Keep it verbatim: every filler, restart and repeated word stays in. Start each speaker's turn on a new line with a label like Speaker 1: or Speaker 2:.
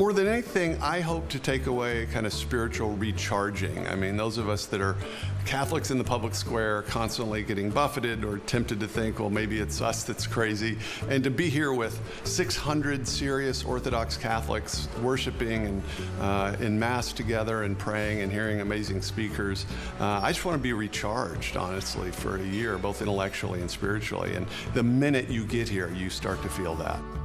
Speaker 1: More than anything, I hope to take away kind of spiritual recharging. I mean, those of us that are Catholics in the public square constantly getting buffeted or tempted to think, well, maybe it's us that's crazy. And to be here with six hundred serious Orthodox Catholics worshiping and uh, in Mass together and praying and hearing amazing speakers, uh, I just want to be recharged, honestly, for a year, both intellectually and spiritually. And the minute you get here, you start to feel that.